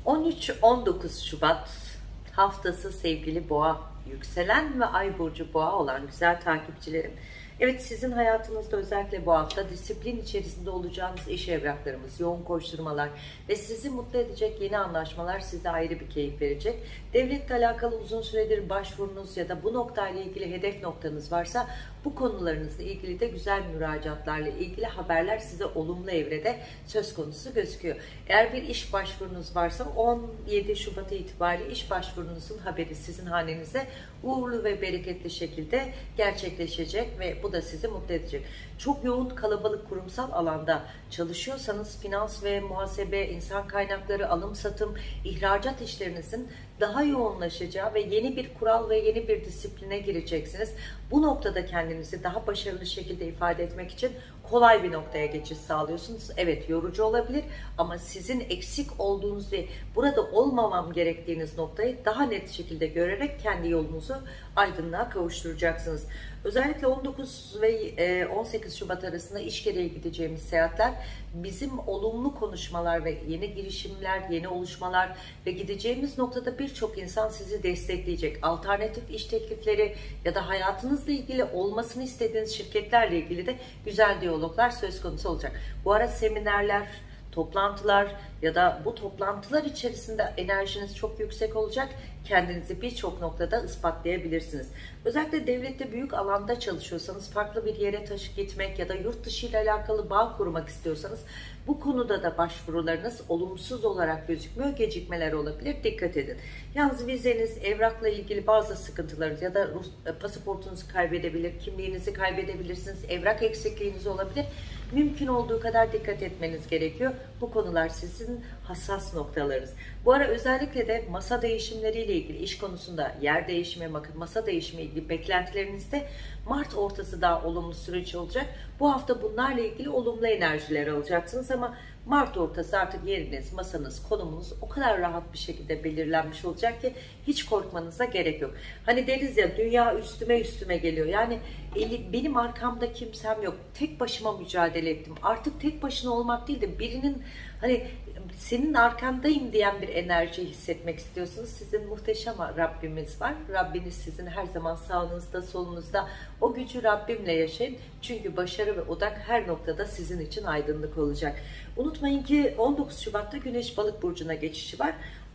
13-19 Şubat haftası sevgili Boğa, yükselen ve ay burcu Boğa olan güzel takipçilerim. Evet, sizin hayatınızda özellikle bu hafta disiplin içerisinde olacağınız iş evraklarımız, yoğun koşturmalar ve sizi mutlu edecek yeni anlaşmalar size ayrı bir keyif verecek. Devletle alakalı uzun süredir başvurunuz ya da bu noktayla ilgili hedef noktanız varsa bu konularınızla ilgili de güzel müracaatlarla ilgili haberler size olumlu evrede söz konusu gözüküyor. Eğer bir iş başvurunuz varsa 17 Şubat itibariyle iş başvurunuzun haberi sizin hanenize uğurlu ve bereketli şekilde gerçekleşecek ve bu da sizi mutlu edecek. Çok yoğun kalabalık kurumsal alanda çalışıyorsanız finans ve muhasebe, insan kaynakları, alım satım, ihracat işlerinizin daha yoğunlaşacağı ve yeni bir kural ve yeni bir disipline gireceksiniz. Bu noktada kendinizi daha başarılı şekilde ifade etmek için kolay bir noktaya geçiş sağlıyorsunuz. Evet, yorucu olabilir ama sizin eksik olduğunuz ve burada olmamam gerektiğiniz noktayı daha net şekilde görerek kendi yolunuzu aydınlığa kavuşturacaksınız. Özellikle 19 ve 18 Şubat arasında iş gereği gideceğimiz seyahatler bizim olumlu konuşmalar ve yeni girişimler, yeni oluşmalar ve gideceğimiz noktada birçok insan sizi destekleyecek. Alternatif iş teklifleri ya da hayatınızla ilgili olmasını istediğiniz şirketlerle ilgili de güzel diyaloglar söz konusu olacak. Bu ara seminerler, toplantılar ya da bu toplantılar içerisinde enerjiniz çok yüksek olacak. Kendinizi birçok noktada ispatlayabilirsiniz. Özellikle devlette büyük alanda çalışıyorsanız, farklı bir yere gitmek ya da yurt dışı ile alakalı bağ kurmak istiyorsanız bu konuda da başvurularınız olumsuz olarak gözükmüyor. Gecikmeler olabilir. Dikkat edin. Yalnız vizeniz, evrakla ilgili bazı sıkıntılarınız ya da pasaportunuzu kaybedebilir, kimliğinizi kaybedebilirsiniz, evrak eksikliğiniz olabilir. Mümkün olduğu kadar dikkat etmeniz gerekiyor. Bu konular sizin hassas noktalarınız. Bu ara özellikle de masa değişimleriyle ilgili, iş konusunda yer değişimi, masa değişimi ilgili beklentilerinizde Mart ortası daha olumlu süreç olacak. Bu hafta bunlarla ilgili olumlu enerjiler alacaksınız ama Mart ortası artık yeriniz, masanız, konumunuz o kadar rahat bir şekilde belirlenmiş olacak ki hiç korkmanıza gerek yok. Hani deriz ya, dünya üstüme geliyor. Yani benim arkamda kimsem yok. Tek başıma mücadele ettim. Artık tek başına olmak değil de birinin hani senin arkandayım diyen bir enerji hissetmek istiyorsunuz. Sizin muhteşem Rabbimiz var. Rabbiniz sizin her zaman sağınızda, solunuzda. O gücü Rabbimle yaşayın. Çünkü başarı ve odak her noktada sizin için aydınlık olacak. Unutmayın ki 19 Şubat'ta Güneş Balık burcuna geçişi var.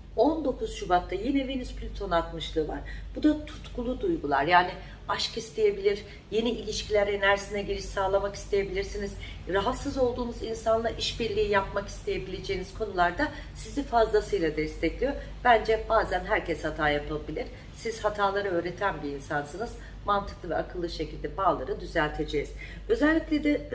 19 Şubat'ta yine Venüs Plüton 60'lığı var. Bu da tutkulu duygular. Yani aşk isteyebilir, yeni ilişkiler enerjisine giriş sağlamak isteyebilirsiniz. Rahatsız olduğunuz insanla işbirliği yapmak isteyebileceğiniz konularda sizi fazlasıyla destekliyor. Bence bazen herkes hata yapabilir. Siz hataları öğreten bir insansınız. Mantıklı ve akıllı şekilde bağları düzelteceğiz. Özellikle de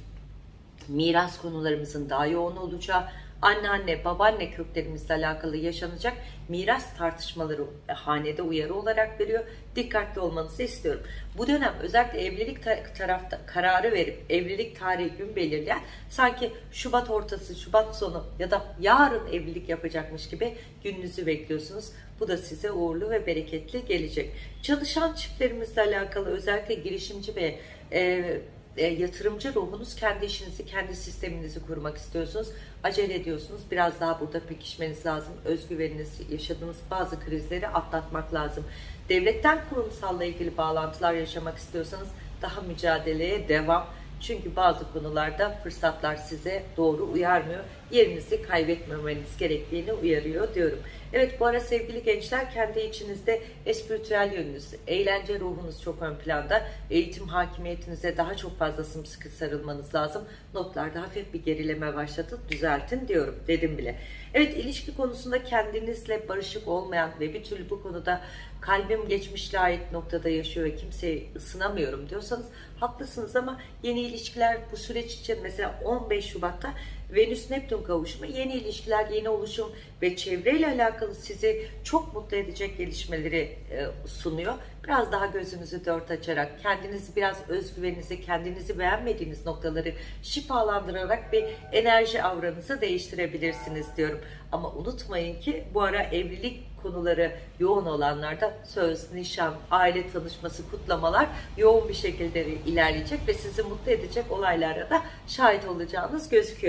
miras konularımızın daha yoğun olacağı, anneanne, babaanne köklerimizle alakalı yaşanacak miras tartışmaları hanede uyarı olarak veriyor. Dikkatli olmanızı istiyorum. Bu dönem özellikle evlilik tarafta kararı verip evlilik tarihi gün belirleyen, sanki Şubat ortası, Şubat sonu ya da yarın evlilik yapacakmış gibi gününüzü bekliyorsunuz. Bu da size uğurlu ve bereketli gelecek. Çalışan çiftlerimizle alakalı özellikle girişimci ve yatırımcı ruhunuz, kendi işinizi, kendi sisteminizi kurmak istiyorsunuz. Acele ediyorsunuz. Biraz daha burada pekişmeniz lazım. Özgüveniniz, yaşadığınız bazı krizleri atlatmak lazım. Devletten kurumsalla ilgili bağlantılar yaşamak istiyorsanız daha mücadeleye devam. Çünkü bazı konularda fırsatlar size doğru uyarmıyor. Yerinizi kaybetmemeniz gerektiğini uyarıyor diyorum. Evet, bu ara sevgili gençler, kendi içinizde espritüel yönünüz, eğlence ruhunuz çok ön planda. Eğitim hakimiyetinize daha çok fazla sımsıkı sarılmanız lazım. Notlarda hafif bir gerileme başladı. Düzeltin diyorum. Dedim bile. Evet, ilişki konusunda kendinizle barışık olmayan ve bir türlü bu konuda kalbim geçmişle ait noktada yaşıyor ve kimseyi ısınamıyorum diyorsanız haklısınız ama yeni ilişkiler bu süreç için, mesela 15 Şubat'ta Venüs-Neptün kavuşumu, yeni ilişkiler, yeni oluşum ve çevreyle alakalı sizi çok mutlu edecek gelişmeleri sunuyor. Biraz daha gözünüzü dört açarak, kendinizi biraz, özgüveninizi, kendinizi beğenmediğiniz noktaları şifalandırarak bir enerji avranızı değiştirebilirsiniz diyorum. Ama unutmayın ki bu ara evlilik konuları yoğun olanlarda söz, nişan, aile tanışması, kutlamalar yoğun bir şekilde ilerleyecek ve sizi mutlu edecek olaylara da şahit olacağınız gözüküyor.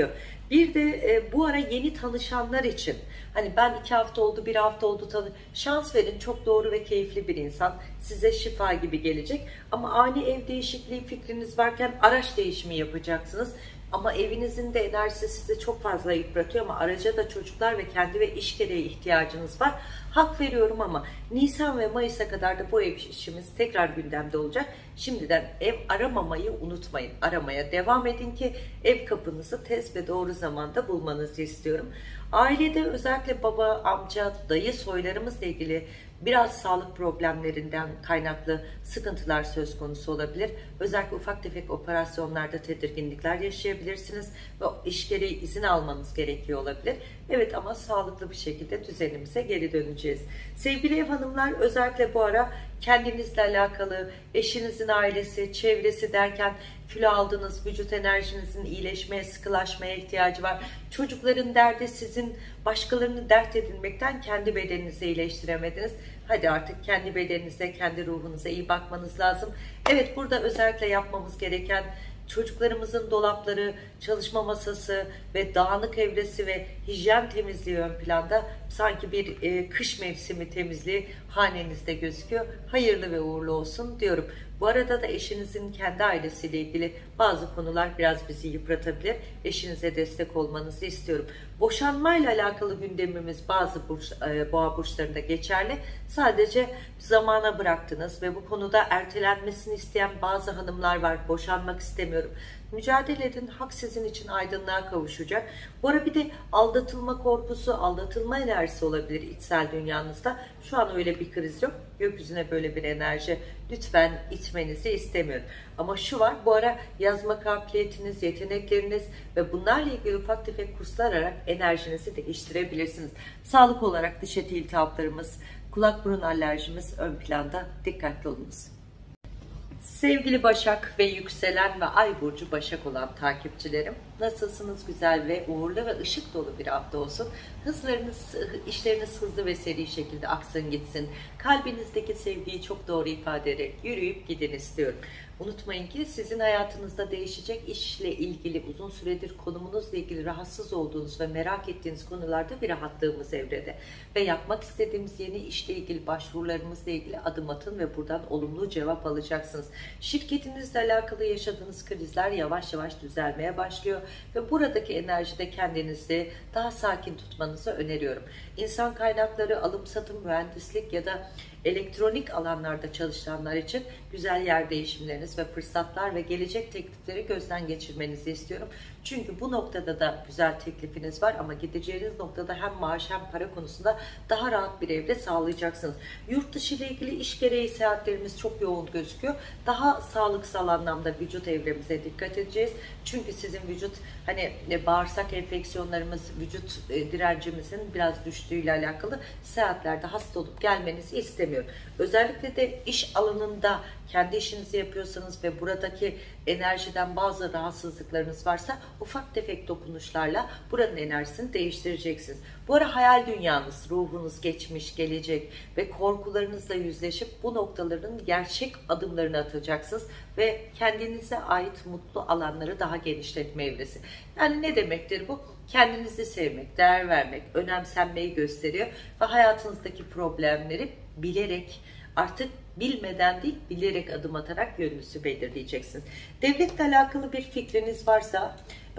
Bir de bu ara yeni tanışanlar için, hani ben 2 hafta oldu, 1 hafta oldu şans verin, çok doğru ve keyifli bir insan, size şifa gibi gelecek. Ama ani ev değişikliği fikriniz varken araç değişimi yapacaksınız. Ama evinizin de enerjisi sizi çok fazla yıpratıyor, ama araca da çocuklar ve kendi ve iş gereği ihtiyacınız var. Hak veriyorum, ama Nisan ve Mayıs'a kadar da bu ev işimiz tekrar gündemde olacak. Şimdiden ev aramamayı unutmayın. Aramaya devam edin ki ev kapınızı tez ve doğru zamanda bulmanızı istiyorum. Ailede özellikle baba, amca, dayı soylarımızla ilgili biraz sağlık problemlerinden kaynaklı sıkıntılar söz konusu olabilir. Özellikle ufak tefek operasyonlarda tedirginlikler yaşayabilirsiniz ve iş gereği izin almanız gerekiyor olabilir. Evet, ama sağlıklı bir şekilde düzenimize geri döneceğiz. Sevgili ev hanımlar, özellikle bu ara kendinizle alakalı, eşinizin ailesi, çevresi derken kilo aldınız, vücut enerjinizin iyileşmeye, sıkılaşmaya ihtiyacı var. Çocukların derdi sizin başkalarını dert edinmekten kendi bedeninizi iyileştiremediniz. Hadi artık kendi bedeninize, kendi ruhunuza iyi bakmanız lazım. Evet, burada özellikle yapmamız gereken çocuklarımızın dolapları, çalışma masası ve dağınık evresi ve hijyen temizliği ön planda. Sanki bir kış mevsimi temizliği hanenizde gözüküyor. Hayırlı ve uğurlu olsun diyorum. Bu arada da eşinizin kendi ailesiyle ilgili bazı konular biraz bizi yıpratabilir. Eşinize destek olmanızı istiyorum. Boşanmayla alakalı gündemimiz bazı boğa burçlarında geçerli. Sadece zamana bıraktınız ve bu konuda ertelenmesini isteyen bazı hanımlar var. Boşanmak istemiyorum. Mücadele edin, hak sizin için aydınlığa kavuşacak. Bu ara bir de aldatılma korkusu, aldatılma enerjisi olabilir içsel dünyanızda. Şu an öyle bir kriz yok. Gökyüzüne böyle bir enerji lütfen itmenizi istemiyorum. Ama şu var, bu ara yazma kabiliyetiniz, yetenekleriniz ve bunlarla ilgili ufak tefek kurslar alarak enerjinizi değiştirebilirsiniz. Sağlık olarak diş eti iltihaplarımız, kulak burun alerjimiz ön planda, dikkatli olunuz. Sevgili Başak ve yükselen ve ay burcu Başak olan takipçilerim, nasılsınız? Güzel ve uğurlu ve ışık dolu bir hafta olsun. İşleriniz hızlı ve seri şekilde aksın gitsin. Kalbinizdeki sevgiyi çok doğru ifade ederek yürüyüp gidin istiyorum. Unutmayın ki sizin hayatınızda değişecek işle ilgili, uzun süredir konumunuzla ilgili rahatsız olduğunuz ve merak ettiğiniz konularda bir rahatlığımız evrede. Ve yapmak istediğimiz yeni işle ilgili, başvurularımızla ilgili adım atın ve buradan olumlu cevap alacaksınız. Şirketinizle alakalı yaşadığınız krizler yavaş yavaş düzelmeye başlıyor ve buradaki enerjide kendinizi daha sakin tutmanızı öneriyorum. İnsan kaynakları, alım satım, mühendislik ya da elektronik alanlarda çalışanlar için güzel yer değişimleriniz ve fırsatlar ve gelecek teklifleri gözden geçirmenizi istiyorum. Çünkü bu noktada da güzel teklifiniz var, ama gideceğiniz noktada hem maaş hem para konusunda daha rahat bir evre sağlayacaksınız. Yurt dışı ile ilgili iş gereği seyahatlerimiz çok yoğun gözüküyor. Daha sağlıksal anlamda vücut evremize dikkat edeceğiz. Çünkü sizin vücut, hani bağırsak enfeksiyonlarımız, vücut direncimizin biraz düştüğüyle alakalı seyahatlerde hasta olup gelmenizi istemiyorum. Özellikle de iş alanında kendi işinizi yapıyorsanız ve buradaki enerjiden bazı rahatsızlıklarınız varsa ufak tefek dokunuşlarla buranın enerjisini değiştireceksiniz. Bu ara hayal dünyanız, ruhunuz, geçmiş, gelecek ve korkularınızla yüzleşip bu noktaların gerçek adımlarını atacaksınız ve kendinize ait mutlu alanları daha genişletme evresi. Yani ne demektir bu? Kendinizi sevmek, değer vermek, önemsenmeyi gösteriyor ve hayatınızdaki problemleri bilerek, artık bilmeden değil, bilerek adım atarak yönünüzü belirleyeceksiniz. Devletle alakalı bir fikriniz varsa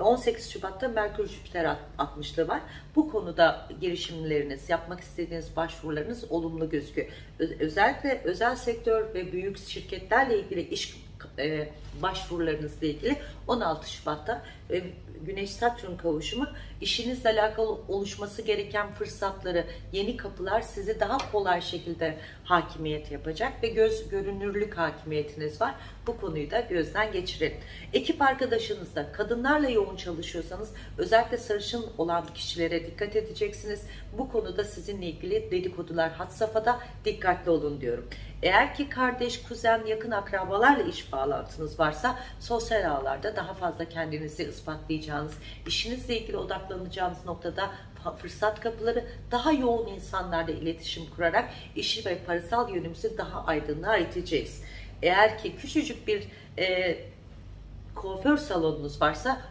18 Şubat'ta Merkür Jüpiter 60'lı var. Bu konuda girişimleriniz, yapmak istediğiniz başvurularınız olumlu gözüküyor. Özellikle özel sektör ve büyük şirketlerle ilgili iş başvurularınızla ilgili 16 Şubat'ta Güneş-Satürn kavuşumu işinizle alakalı oluşması gereken fırsatları, yeni kapılar sizi daha kolay şekilde hakimiyet yapacak ve göz görünürlük hakimiyetiniz var. Bu konuyu da gözden geçirelim. Ekip arkadaşınızda kadınlarla yoğun çalışıyorsanız özellikle sarışın olan kişilere dikkat edeceksiniz. Bu konuda sizinle ilgili dedikodular had safhada, dikkatli olun diyorum. Eğer ki kardeş, kuzen, yakın akrabalarla iş bağlantınız varsa sosyal ağlarda daha fazla kendinizi ispatlayacağınız, işinizle ilgili odaklanacağınız noktada fırsat kapıları, daha yoğun insanlarla iletişim kurarak işi ve parasal yönümüzü daha aydınlığa iteceğiz. Eğer ki küçücük bir kuaför salonunuz varsa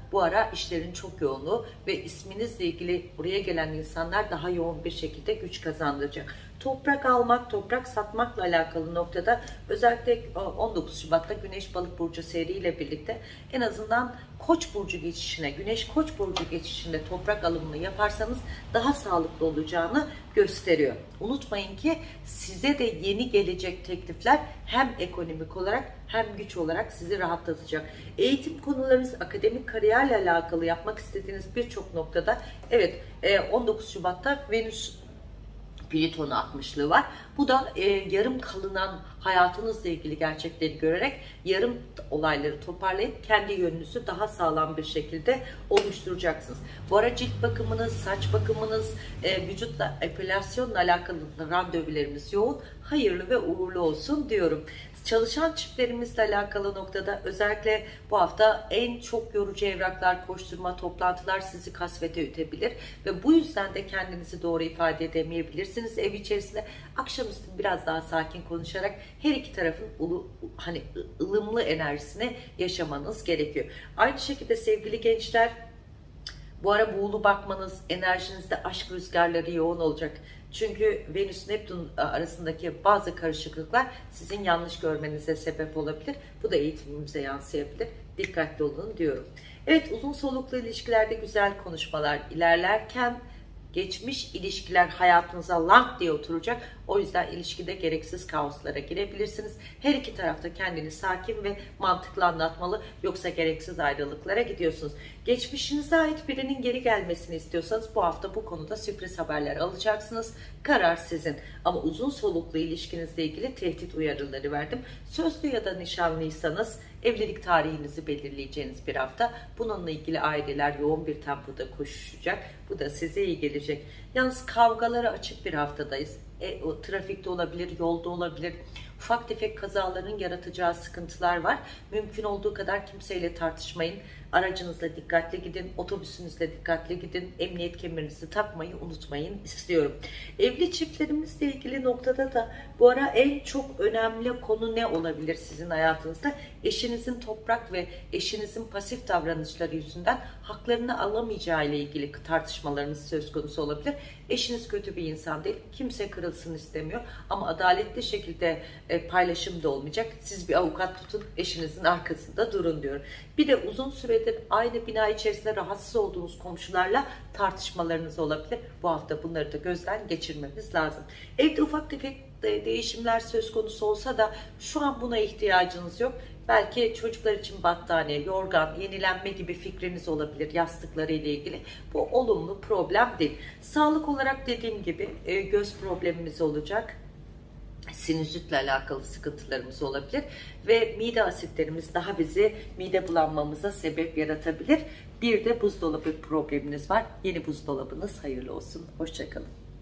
bu ara işlerin çok yoğunluğu ve isminizle ilgili buraya gelen insanlar daha yoğun bir şekilde güç kazandıracak. Toprak almak, toprak satmakla alakalı noktada özellikle 19 Şubat'ta Güneş Balık Burcu seriyle birlikte en azından Koç burcu geçişine, Güneş Koç burcu geçişinde toprak alımını yaparsanız daha sağlıklı olacağını gösteriyor. Unutmayın ki size de yeni gelecek teklifler hem ekonomik olarak hem güç olarak sizi rahatlatacak. Eğitim konularınız, akademik kariyerle alakalı yapmak istediğiniz birçok noktada, evet, 19 Şubat'ta Venüs Plüton'u 60'lığı var. Bu da yarım kalınan hayatınızla ilgili gerçekleri görerek yarım olayları toparlayıp kendi yönünüzü daha sağlam bir şekilde oluşturacaksınız. Bu ara cilt bakımınız, saç bakımınız, vücutla epilasyonla alakalı randevularımız yoğun, hayırlı ve uğurlu olsun diyorum. Çalışan çiftlerimizle alakalı noktada özellikle bu hafta en çok yorucu evraklar, koşturma, toplantılar sizi kasvete ütebilir ve bu yüzden de kendinizi doğru ifade edemeyebilirsiniz ev içerisinde. Akşamüstü biraz daha sakin konuşarak her iki tarafın ılımlı enerjisini yaşamanız gerekiyor. Aynı şekilde sevgili gençler, bu ara buğulu bakmanız, enerjinizde aşk rüzgarları yoğun olacak. Çünkü Venüs-Neptün arasındaki bazı karışıklıklar sizin yanlış görmenize sebep olabilir. Bu da eğitimimize yansıyabilir. Dikkatli olun diyorum. Evet, uzun soluklu ilişkilerde güzel konuşmalar ilerlerken geçmiş ilişkiler hayatınıza lank diye oturacak. O yüzden ilişkide gereksiz kaoslara girebilirsiniz. Her iki tarafta kendini sakin ve mantıklı anlatmalı. Yoksa gereksiz ayrılıklara gidiyorsunuz. Geçmişinize ait birinin geri gelmesini istiyorsanız bu hafta bu konuda sürpriz haberler alacaksınız. Karar sizin. Ama uzun soluklu ilişkinizle ilgili tehdit uyarıları verdim. Sözlü ya da nişanlıysanız evlilik tarihinizi belirleyeceğiniz bir hafta. Bununla ilgili aileler yoğun bir tempoda koşuşacak. Bu da size iyi gelecek. Yalnız kavgalara açık bir haftadayız. O trafikte olabilir, yolda olabilir. Ufak tefek kazaların yaratacağı sıkıntılar var. Mümkün olduğu kadar kimseyle tartışmayın. Aracınızla dikkatli gidin, otobüsünüzle dikkatli gidin. Emniyet kemerinizi takmayı unutmayın istiyorum. Evli çiftlerimizle ilgili noktada da bu ara en çok önemli konu ne olabilir sizin hayatınızda? Eşinizin toprak ve eşinizin pasif davranışları yüzünden haklarını alamayacağı ile ilgili tartışmalarınız söz konusu olabilir. Eşiniz kötü bir insan değil. Kimse kırılsın istemiyor. Ama adaletli şekilde paylaşım da olmayacak. Siz bir avukat tutun, eşinizin arkasında durun diyorum. Bir de uzun süredir aynı bina içerisinde rahatsız olduğunuz komşularla tartışmalarınız olabilir. Bu hafta bunları da gözden geçirmemiz lazım. Evde ufak tefek değişimler söz konusu olsa da şu an buna ihtiyacınız yok. Belki çocuklar için battaniye, yorgan, yenilenme gibi fikriniz olabilir yastıkları ile ilgili. Bu olumlu problem değil. Sağlık olarak dediğim gibi göz problemimiz olacak. Sinüzitle alakalı sıkıntılarımız olabilir ve mide asitlerimiz daha bizi mide bulanmamıza sebep yaratabilir. Bir de buzdolabı probleminiz var. Yeni buzdolabınız hayırlı olsun. Hoşçakalın.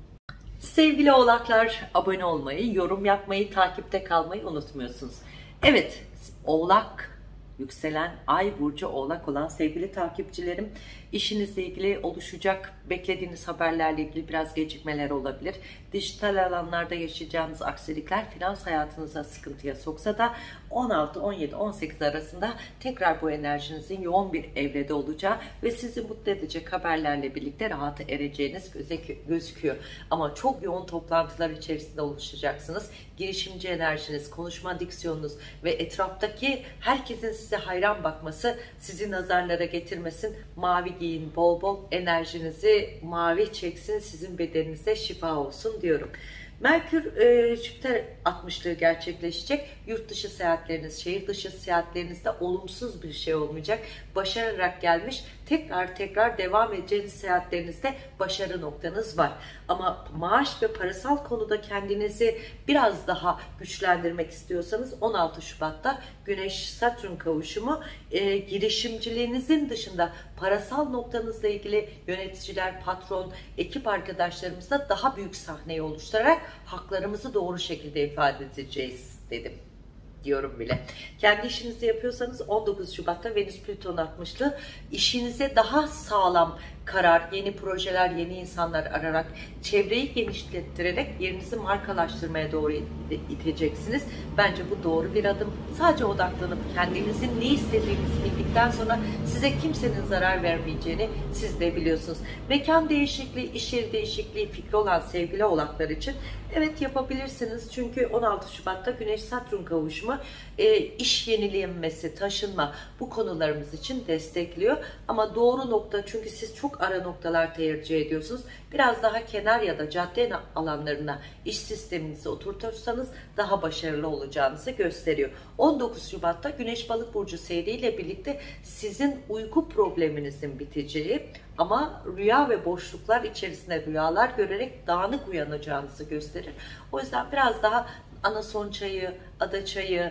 Sevgili oğlaklar, abone olmayı, yorum yapmayı, takipte kalmayı unutmuyorsunuz. Evet, Oğlak, yükselen ay burcu Oğlak olan sevgili takipçilerim, işinizle ilgili oluşacak beklediğiniz haberlerle ilgili biraz gecikmeler olabilir. Dijital alanlarda yaşayacağınız aksilikler finans hayatınıza sıkıntıya soksa da 16, 17, 18 arasında tekrar bu enerjinizin yoğun bir evrede olacağı ve sizi mutlu edecek haberlerle birlikte rahata ereceğiniz gözüküyor. Ama çok yoğun toplantılar içerisinde oluşacaksınız. Girişimci enerjiniz, konuşma diksiyonunuz ve etraftaki herkesin size hayran bakması sizi nazarlara getirmesin. Mavi giyin bol bol, enerjinizi mavi çeksin, sizin bedeninize şifa olsun diyorum. Merkür Jüpiter 60'lığı gerçekleşecek. Yurt dışı seyahatleriniz, şehir dışı seyahatlerinizde olumsuz bir şey olmayacak. Başararak gelmiş, tekrar devam edeceğiniz seyahatlerinizde başarı noktanız var. Ama maaş ve parasal konuda kendinizi biraz daha güçlendirmek istiyorsanız 16 Şubat'ta Güneş-Satürn kavuşumu girişimciliğinizin dışında parasal noktanızla ilgili yöneticiler, patron, ekip arkadaşlarımızla daha büyük sahneyi oluşturarak haklarımızı doğru şekilde ifade edeceğiz dedim. Diyorum bile. Kendi işinizi yapıyorsanız 19 Şubat'ta Venüs Plüton 60'lı işinize daha sağlam karar, yeni projeler, yeni insanlar ararak, çevreyi genişlettirerek yerinizi markalaştırmaya doğru iteceksiniz. Bence bu doğru bir adım. Sadece odaklanıp kendinizin ne istediğinizi bildikten sonra size kimsenin zarar vermeyeceğini siz de biliyorsunuz. Mekan değişikliği, iş yeri değişikliği fikri olan sevgili oğlaklar için evet yapabilirsiniz. Çünkü 16 Şubat'ta Güneş-Satürn kavuşumu iş yenilenmesi, taşınma bu konularımız için destekliyor. Ama doğru nokta, çünkü siz çok ara noktalar tercih ediyorsunuz. Biraz daha kenar ya da cadde alanlarına iş sisteminizi oturtursanız daha başarılı olacağınızı gösteriyor. 19 Şubat'ta Güneş Balık burcu seyriyle birlikte sizin uyku probleminizin biteceği ama rüya ve boşluklar içerisinde rüyalar görerek dağınık uyanacağınızı gösterir. O yüzden biraz daha anason çayı, ada çayı,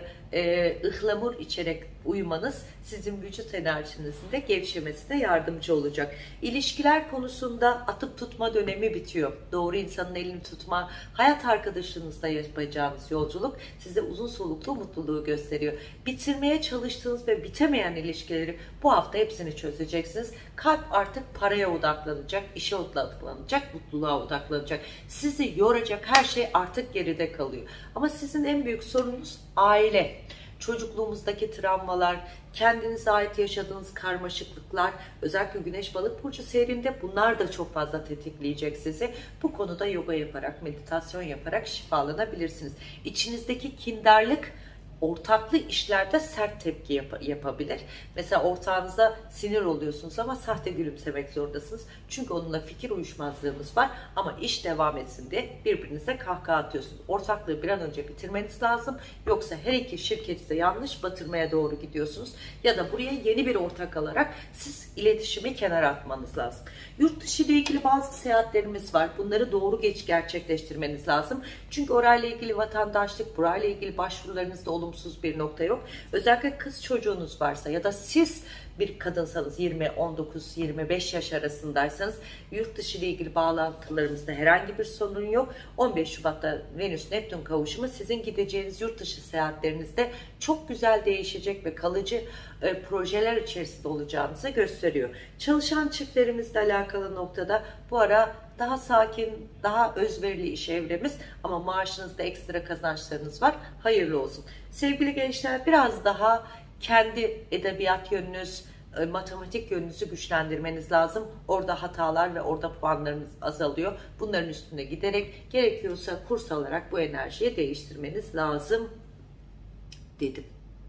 ıhlamur içerek uyumanız sizin vücut enerjinizin de gevşemesine yardımcı olacak. İlişkiler konusunda atıp tutma dönemi bitiyor. Doğru insanın elini tutma, hayat arkadaşınızla yapacağınız yolculuk size uzun soluklu mutluluğu gösteriyor. Bitirmeye çalıştığınız ve bitemeyen ilişkileri bu hafta hepsini çözeceksiniz. Kalp artık paraya odaklanacak, işe odaklanacak, mutluluğa odaklanacak. Sizi yoracak her şey artık geride kalıyor. Ama sizin en büyük sorununuz aile. Çocukluğumuzdaki travmalar, kendinize ait yaşadığınız karmaşıklıklar, özellikle Güneş Balık burcu seyrinde bunlar da çok fazla tetikleyecek sizi. Bu konuda yoga yaparak, meditasyon yaparak şifalanabilirsiniz. İçinizdeki kindarlık ortaklı işlerde sert tepki yapabilir. Mesela ortağınıza sinir oluyorsunuz ama sahte gülümsemek zorundasınız. Çünkü onunla fikir uyuşmazlığınız var ama iş devam etsin diye birbirinize kahkaha atıyorsunuz. Ortaklığı bir an önce bitirmeniz lazım. Yoksa her iki şirketi de yanlış batırmaya doğru gidiyorsunuz. Ya da buraya yeni bir ortak alarak siz iletişimi kenara atmanız lazım. Yurt dışı ile ilgili bazı seyahatlerimiz var. Bunları doğru gerçekleştirmeniz lazım. Çünkü orayla ilgili vatandaşlık, burayla ilgili başvurularınızda olumsuz bir nokta yok. Özellikle kız çocuğunuz varsa ya da siz bir kadınsanız 20, 19, 25 yaş arasındaysanız yurt dışı ile ilgili bağlantılarımızda herhangi bir sorun yok. 15 Şubat'ta Venüs-Neptün kavuşumu sizin gideceğiniz yurt dışı seyahatlerinizde çok güzel değişecek ve kalıcı projeler içerisinde olacağınızı gösteriyor. Çalışan çiftlerimizle alakalı noktada bu ara daha sakin, daha özverili iş evremiz ama maaşınızda ekstra kazançlarınız var. Hayırlı olsun. Sevgili gençler, biraz daha kendi edebiyat yönünüz, matematik yönünüzü güçlendirmeniz lazım. Orada hatalar ve orada puanlarınız azalıyor. Bunların üstüne giderek gerekiyorsa kurs alarak bu enerjiyi değiştirmeniz lazım dedim.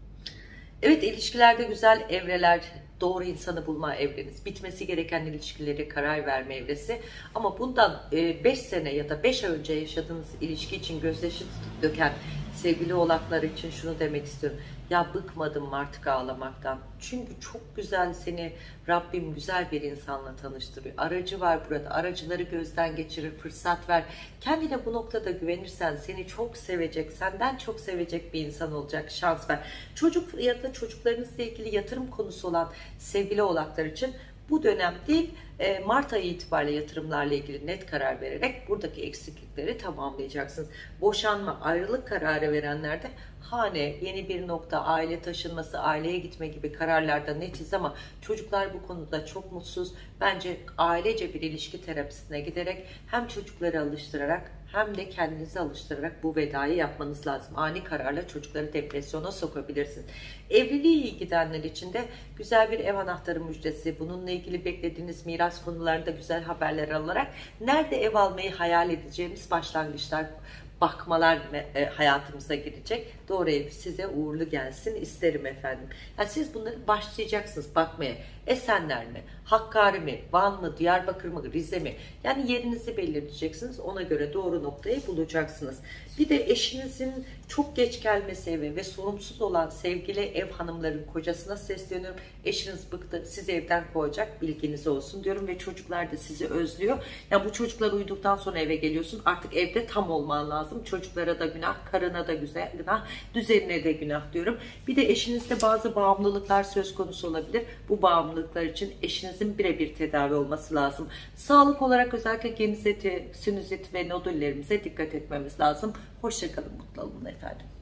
Evet, ilişkilerde güzel evreler, doğru insanı bulma evreniz, bitmesi gereken ilişkileri karar verme evresi. Ama bundan 5 sene ya da 5 ay önce yaşadığınız ilişki için gözyaşı tutup döken sevgili oğlaklar için şunu demek istiyorum. Ya bıkmadım artık ağlamaktan. Çünkü çok güzel, seni Rabbim güzel bir insanla tanıştırıyor. Aracı var burada. Aracıları gözden geçirir, fırsat ver. Kendine bu noktada güvenirsen seni çok sevecek, senden çok sevecek bir insan olacak. Şans ver. Çocuk ya da çocuklarınızla ilgili yatırım konusu olan sevgili oğlaklar için bu dönem değil, Mart ayı itibariyle yatırımlarla ilgili net karar vererek buradaki eksiklikleri tamamlayacaksınız. Boşanma, ayrılık kararı verenlerde hane, yeni bir nokta, aile taşınması, aileye gitme gibi kararlarda netiz ama çocuklar bu konuda çok mutsuz. Bence ailece bir ilişki terapisine giderek hem çocukları alıştırarak hem de kendinizi alıştırarak bu vedayı yapmanız lazım. Ani kararla çocukları depresyona sokabilirsiniz. Evliliğe iyi gidenler için de güzel bir ev anahtarı müjdesi, bununla ilgili beklediğiniz miras konularında güzel haberler alarak nerede ev almayı hayal edeceğimiz başlangıçlar, bakmalar hayatımıza girecek. Doğru ev size uğurlu gelsin isterim efendim. Yani siz bunları başlayacaksınız bakmaya. Esenler mi? Hakkari mi? Van mı? Diyarbakır mı? Rize mi? Yani yerinizi belirleyeceksiniz. Ona göre doğru noktayı bulacaksınız. Bir de eşinizin çok geç gelmesi eve ve sorumsuz olan sevgili ev hanımların kocasına sesleniyorum. Eşiniz bıktı, sizi evden kovacak, bilginiz olsun diyorum ve çocuklar da sizi özlüyor. Ya bu çocuklar uyuduktan sonra eve geliyorsun. Artık evde tam olman lazım. Çocuklara da günah, karına da güzel günah, düzenine de günah diyorum. Bir de eşinizde bazı bağımlılıklar söz konusu olabilir. Bu bağımlılıklar için eşinizin birebir tedavi olması lazım. Sağlık olarak özellikle geniziti, sinüzit ve nodüllerimize dikkat etmemiz lazım. Hoşça kalın, mutlu olun efendim.